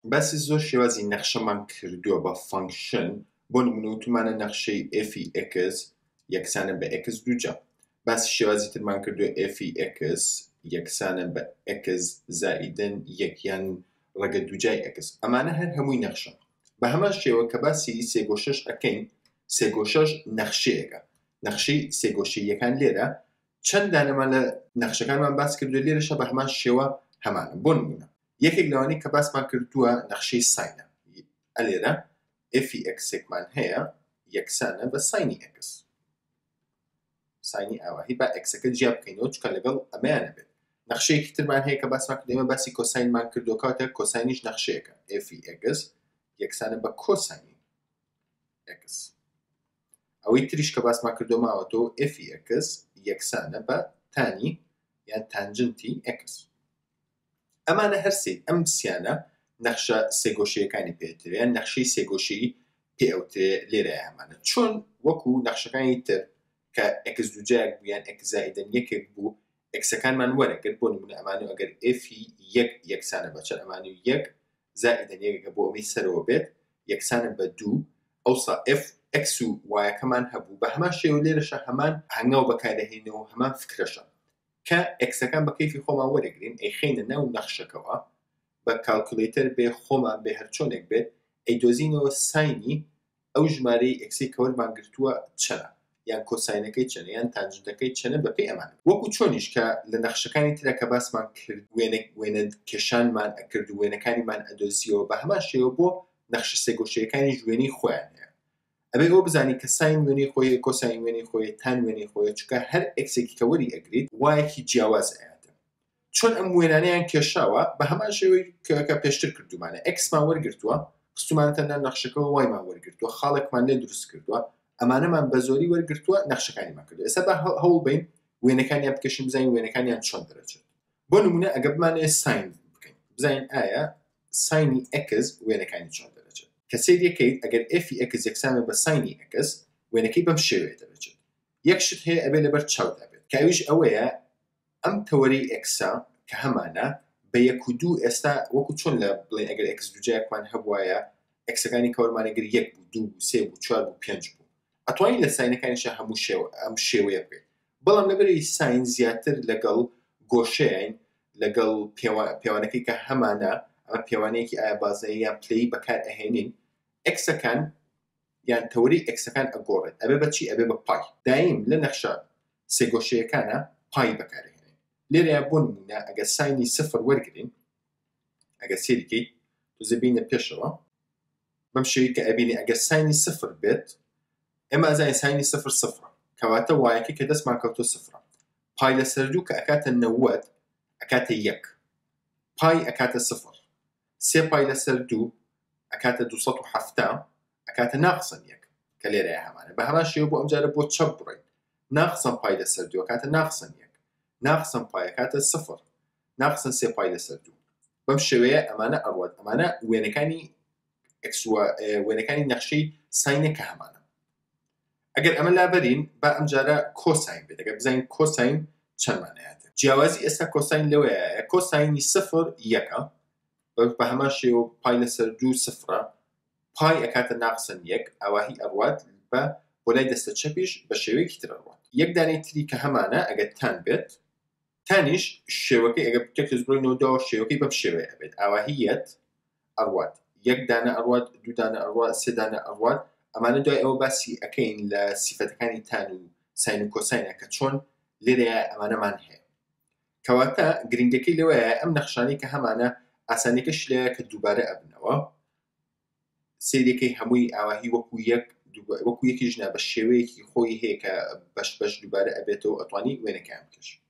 باسی زۆر شێوازی نەخشەمان کردووە بە فانکشن بۆ نمونە وتمانە نەخشەی ئێفی ئێکس یەکسانە بە ئێکس دووجا. باسی شێوازی ترمان کردووە ئێفی ئێکس یەکسانە بە ئێکس زائیدەن یەکیان ڕەگە دووجای ئێکس. ئەمانە هەر هەمووی نەخشە. بە هەمان شێوە کە باسی سێگۆشەش ئەکەین، سێگۆشەش نەخشەیەکە. نەخشەی سێگۆشەییەکان لێرە چەند دانەمان لە نەخشەکانمان باس کردووە، لێرەشە بە هەمان شێوە هەمانە. بۆ نمونە یەکێک لەوانەی کە باسمان کردووە نەخشەی ساینە. ئەلێرە ئێفی ئێکسێکمان هەیە یەکسانە بە ساینی ئێکس. ساینی ئاواهی با ئێکسەکە جیا بکەینەوە چکە لەگەڵ ئەمەیانە بێت. نەخشەیەکی ترمان هەیە کە باسمان کردو، ئێمە باسی کۆساینمان کردووە، کاتێک کۆساینیش نەخشەیەکە. ئێفی ئێکس یەکسانە بە کۆساینی ئێکس. ئەوەی تریش کە باسمان کردو ماوەتەوە ئێفی ئێکس یەکسانە بە تانی یان تانجنتی ئێکس. ئەمانە هەرسێ ئەم سیانە نەخشە سێگۆشەیەکانی پێوترێ، یان نەخشەی سێگۆشەیی پێوترێ. لێرە ئەمانە چۆن وەکو نەخشەکانی تر کە ئێکس دووجایەک بوو یان ئێکس زائیدەن یەکێک بوو، ئێکسەکانمان وەرەگرت. بۆ نمونە ئەمانە ئەگەر ئێفی یەک یەکسانە بە چەند، ئەمانە یەک زائیدەن یەکێکە بۆ ئەمەی سەرەوە بێت یەکسانە بە دوو، ئەوسا ئێف ئێکس و وایەکەمان هەبوو. بە هەمان شێوە لێرەشە هەمان هەنگاو بەکارەهێنەوە، هەمان فکرەشە کە ئێکسەکان بە کەیفی خۆمان وەرەگرین، ئەیخەینە ناو نەخشەکەوە بە کالکولیتەر بێ، خۆمان بێ، هەر چۆنێک بێت، ئەیدۆزینەوە ساینی ئەو ژمارەی ئێکسی کە وەرمان گرتووە چەنە، یان کۆساینەکەی چەنە، یان تانجنتەکەی چەنە بەپێی ئەمانە. وەکو چۆنیش کە لە نەخشەکانی ترە کە باسمان کرد وێنە کێشانمان ئەکرد و وێنەکانیمان ئەدۆزیەوە، بە هەمان شێوە بۆ نەخشە سێگۆشەیەکانیش وێنەی خۆیان هەیە. ئەبێ ئەوە بزانی کە ساین وێنەی خۆیە، کۆساین وێنەی خۆیە، تان وێنەی خۆیە، چونکە هەر ئێکسێکی کە وەری ئەگریت وایەکی جیاواز ئەیاتە. چۆن ئەم وێنانەیان کێشاوە، بە هەمان شێوەی کە پێشتر کردومانە، ئێکسمان وەرگرتووە، خستومانەتە ناو نەخشەکەەوە، وایمان وەرگرتووە، خاڵێکمان لێ دروست کردووە، ئەمانەمان بە زۆری وەرگرتووە، نەخشەکانیمان کردووە. ئێستا بە هەوڵ بین وێنەکانیان بکەشین، بزانین وێنەکانیان چۆن دەرەچێت. بۆ نمونە ئەگە بمانەیە ساین بکەین، بزانین ئایا ساینی ئێکس وێنەکانی چۆن دەرەچێت. کە سیر یەکەیت، ئەگەر ئێفی ئێکس یەکسانە بە ساینی ئێکس، وێنەکەی بەم شێوەیە دەرەچێت. یەک شت هەیە ئەبێ لەبەر چاودا بێت، کە ئەویش ئەوەیە ئەم تەوەرەی ئێکسا کە هەمانە بە یەک و دوو، ئێستا وەکو چۆن لە بڵێن ئەگەر ئێکس دووجایەکمان هەبوایە، ئێکسەکانی کە وەرمانەگری یەک بوو، دوو بوو، سێ بوو، چوار بوو، پێنج بوو، ئەتوانین لە ساینەکانیشە هەموو ئەم شێوەیە بکەین. بەڵام لەبەری ساین زیاتر لەگەڵ گۆشەیان، لەگەڵ پێوانەکەی کە هەمانە، ئەمە پێوانەیەکی ئایا بازایی یان پلەی بەکار ئەهێنین، ئێکسەکان یان تەوەری ئێکسەکان ئەگۆڕێت. ئەبێ بەچی؟ ئەبێ بە پای. دایم لە نەخشە سێگۆشەیەکانە پای بەکارهێنین. لێرەیە بۆ نمونە ئەگە ساینی سفر وەرگرین، ئەگە سێریکەی توزە بینە پێشەوە، بەم شێوەیە کە ئەبینی ئەگە ساینی سفر بێت، ئێمە ئەزانین ساینی سفر سفرە، کەواتە وایەکەی کە دەستمان کەوتۆ سفرە. پای لەسەر دوو کە ئەکاتە 90 ئەکاتە یەک، پای ئەکاتە سفر. سێ پای لەسەر دوو ئەکاتە 270 ئەکاتە ناقسن یەک، کە لێرەیە هەمانە. بە هەمان شێوە بۆ ئەمجارە بۆ چەپ بڕین، ناقسن پای لەسەر دوو ئەکاتە ناقسن یەک، ناقسن پای ئەکاتە سفر، ناقسن سێ پای لەسەر دوو. بەم شێوەیە ئەمانە ئەڕوات. ئەمانە وێنەکانی نەخشەی ساینە کە هەمانە. ئەگەر ئەمە لابەرین، با ئەمجارە کۆساین بێت. ئەگەر بزانین کۆساین چەندمانەیەتە، جیاوازی ئێستا کۆساین لەوەیە، کۆساینی سفر یەکە، بە هەمان شێوە پای لەسەر دوو سفرە، پای ئەکاتە ناقسن یەک، ئاواهی ئەڕوات بە بۆ لای دەستە چەپیش بە شێوەیەکی تر ئەڕوات. یەک دانەی تری کە هەمانە، ئەگەر تان بێت، تانیش شێوەکەی ئەگەر تێکس بڕینەوە داوە، شێوەکەی بەم شێوەیە بێت، ئاواهی یەت ئەڕوات، یەک دانە ئەڕوات، دوو دانە ئەڕوات، سێ دانە ئەڕوات. ئەمانە دوای ئەوە باسی ئەکەین لە سیفەتەکانی تان و ساین و کۆساینە کە چۆن لێرەیە ئەمانەمان هەیە. کەواتە گرنگەکەی لەوەیە ئەم نەخشانەی کە هەمانە ئاسانیەکەش لێیە کە دووبارە ئەبنەوە، سێریەکەی هەمووی ئاواهی وەکو یەکیش نا، بە شێوەیەکی خۆی هەیە کە بەش دووبارە ئەبێتەوە، ئەتوانی وێنەکەیان بکەش.